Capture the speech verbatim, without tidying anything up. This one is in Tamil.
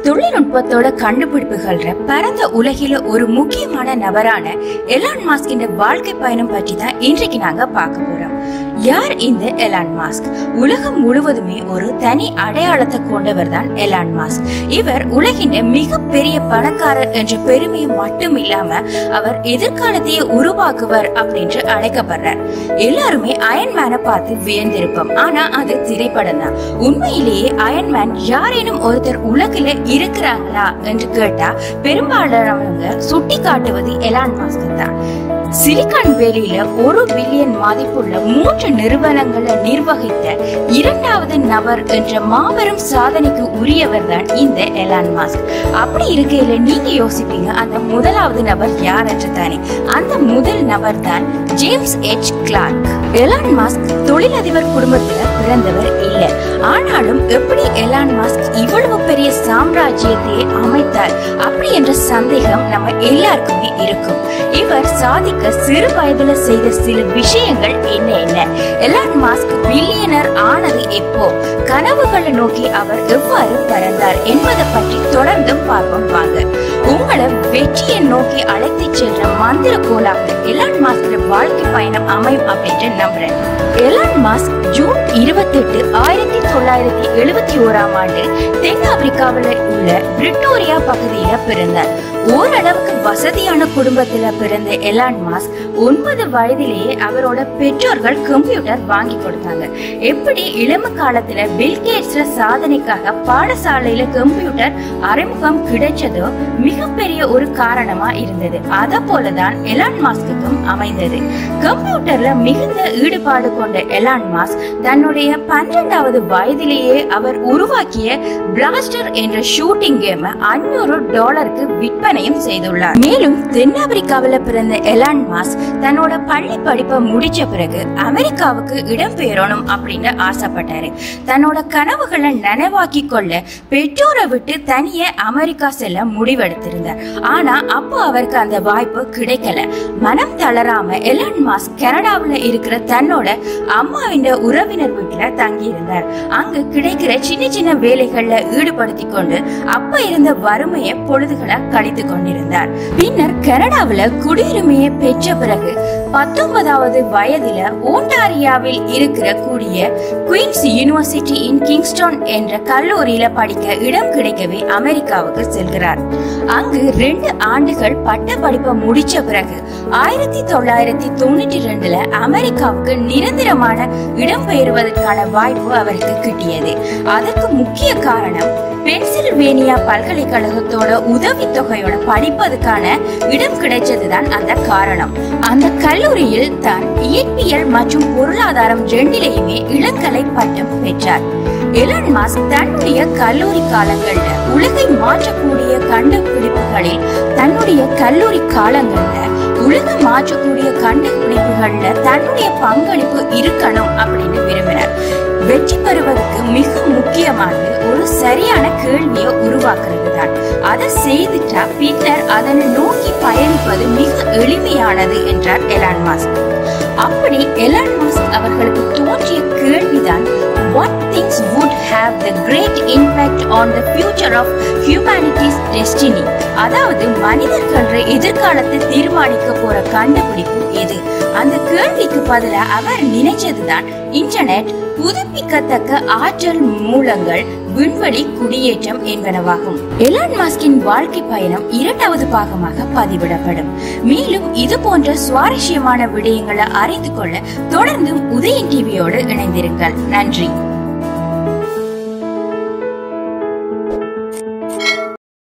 தொழில்நுட்பத்தோட கண்டுபிடிப்புகள் பரந்த உலகில ஒரு முக்கியமான நபரான எலான் மாஸ்கின் வாழ்க்கை பயணம் பற்றி தான் இன்றைக்கு நாங்க பார்க்க போறோம். யார் இந்த எலான் மாஸ்க்? உலகம் முழுவதுமே ஒரு தனி அடையாளத்தை கொண்டவர் தான் எலான் மாஸ்க். இவர் உலகின் மிக பெரிய பணக்காரர் என்ற பெருமையை மட்டும் இல்லாம அவர் எதிர்காலத்தையே உருவாக்குவர் அப்படின்னு அழைக்கப்படுறார். எல்லாருமே அயன்மேனை பார்த்து வியந்திருப்போம். ஆனா அது திரைப்படம் தான். உண்மையிலேயே அயன்மேன் யாரேனும் ஒருத்தர் உலகில இருக்கிறாங்களா என்று கேட்டா பெரும்பாலானவங்க சுட்டி காட்டுவது எலான் மாஸ்க் தான். சிலிகான் வேலியில ஒரு பில்லியன் மதிப்புள்ள மூன்று நிறுவனங்களை நிர்வகித்த இரண்டாவது நபர் என்ற மாபெரும் சாதனைக்கு உரியவர் தான் இந்த எலான் மாஸ்க். அப்படி இருக்கையில நீங்க யோசிப்பீங்க, அந்த முதலாவது நபர் யார் என்று தானே. அந்த முதல் நபர் தான் James H Clark. Elon Musk தொழிலதிபர் குடும்பத்துல பிறந்தவர் இல்ல. ஆனாலும் எப்படி எலான் மாஸ்க் இவ்வளவு பெரிய சாம்ராஜ்யத்தை அமைத்தார் அப்படி என்ற சந்தேகம் நம்ம எல்லாருக்குமே இருக்கும். இவர் சாதிக்க சிறு வயதுல செய்த சில விஷயங்கள் என்ன என்ன? எலான் மாஸ்க் பில்லியனர் ஆனது எப்போ? கனவுகளை நோக்கி அவர் எவ்வாறு பறந்தார் என்பதை பற்றி தொடர்ந்து பார்ப்போம் வாங்க. உங்களை வெற்றியை நோக்கி அழைத்து செல்ற மந்திர கோலாக எலான் மாஸ்க் வாழ்க்கை பயணம் அமையும் அப்படின்னு நம்புறேன். எலான் மாஸ்க் ஜூன் இருபத்தி எட்டு ஆயிரத்தி தொள்ளாயிரத்தி எழுபத்தி ஓராம் ஆண்டு தென் ஆப்பிரிக்காவில் உள்ள பிரிட்டோரியா பகுதியில பிறந்தார். ஓரளவுக்கு வசதியான குடும்பத்துல பிறந்த எலான் மாஸ்க் ஒன்பது வயதிலேயே அவரோட பெற்றோர்கள் கம்ப்யூட்டர் வாங்கி கொடுத்தாங்க. எப்படி இளம காலத்துல பில்கேட்ஸ் சாதனைக்காக பாடசாலையில கம்ப்யூட்டர் அறிமுகம் கிடைச்சதோ மிகப்பெரிய ஒரு காரணமா இருந்தது. அத போலதான் எலான் மாஸ்க்குக்கும் அமைந்தது. கம்ப்யூட்டர்ல மிகுந்த ஈடுபாடு கொண்ட எலான் மாஸ்க் தன்னுடைய பன்னிரண்டாவது வயதிலேயே அவர் உருவாக்கிய பிளாஸ்டர் என்ற ஷூட்டிங் கேம் அஞ்சூறு டாலருக்கு விற்பனையும் செய்துள்ளார். மேலும் தென்னாப்பிரிக்காவில் பிறந்த எலான் மாஸ்க் தன்னோட பள்ளி படிப்பை முடிச்ச பிறகு அமெரிக்காவுக்கு இடம்பெயரணும் அப்படின்னு ஆசைப்பட்டாரு. தன்னோட கனவுகளை நனவாக்கி கொள்ள பெற்றோரை விட்டு தனியே அமெரிக்கா செல்ல முடிவெடுத்திருந்தார். ஆனா அப்போ அவருக்கு அந்த வாய்ப்பு கிடைக்கல. மனம் தளராம எலான் மாஸ்க் கனடாவில் இருக்கிற தன்னோட அம்மாவின் உறவினர் வீட்டுல தங்கி இருந்தார். அங்கு கிடைக்கிற சின்ன சின்ன வேலைகள்ல ஈடுபடுத்தி கொண்டு அப்ப இருந்த வறுமையை பொழுதுகளை கழித்து கொண்டிருந்தார். பின்னர் கனடாவில் குடியுரிமையை பெற்ற பிறகு பத்தொன்பதாவது வயதில ஓண்டாரியாவில் இருக்கிற கூடிய குயின்ஸ் யூனிவர்சிட்டி இன் கிங்ஸ்டன் என்ற கல்லூரியில படிக்க இடம் கிடைக்கவே அமெரிக்காவுக்கு செல்கிறார். அங்கு ரெண்டு ஆண்டுகள் பட்ட படிப்பை முடிச்ச பிறகு ஆயிரத்தி தொள்ளாயிரத்தி தொண்ணூற்றி ரெண்டுல அமெரிக்காவுக்கு நிரந்தரமான இடம்பெயர்வதற்கான வாய்ப்பு அவருக்கு கிட்டியது. அதற்கு முக்கிய காரணம் பென்சில்வேனியா பல்கலைக்கழகத்தோட உதவி தொகையோட படிப்பதற்கான இடம் கிடைச்சதுதான் அந்த காரணம். அந்த கல்லூரியில் தான் இயற்பியல் மற்றும் பொருளாதாரம் ரெண்டிலேயுமே இளங்கலை பட்டம் பெற்றார். எலான் மாஸ்க் தன்னுடைய கல்லூரி காலங்கள்ல உலகை மாற்றக்கூடிய கண்டுபிடிப்புகளில் தன்னுடைய கல்லூரி காலங்கள்ல உலக மாற்றக்கூடிய கண்டுபிடிப்புகள்ல தன்னுடைய பங்களிப்பு இருக்கணும் அப்படின்னு விரும்பினார். வெற்றி பெறுவதற்கு மிக முக்கியமானது ஒரு சரியான கேள்வியை உருவாக்குறது தான். அதை செய்துட்டா பின்னர் அதனை நோக்கி பயணிப்பது மிக எளிமையானது என்றார் எலான் மாஸ்க். அப்படி எலான் மாஸ்க் அவர்களுக்கு தோன்றிய கேள்விதான், what things would have the great impact on the future of humanity's destiny? அதாவது மனிதர்கள் எதிர்காலத்தை தீர்மானிக்க போற கண்டுபிடிப்பு எது? அந்த கேள்விக்கு பதிலா அவர் நினைச்சதுதான் இன்டர்நெட், புதுப்பிக்கத்தக்க ஆற்றல் மூலங்கள், விண்வெளி குடியேற்றம் என்பனவாகும். எலான் மாஸ்கின் வாழ்க்கை பயணம் இரண்டாவது பாகமாக பதிவிடப்படும். மேலும் இது போன்ற சுவாரஸ்யமான விடயங்களை அறிந்து கொள்ள தொடர்ந்தும் உதயன் டிவியோடு இணைந்திருங்கள். நன்றி.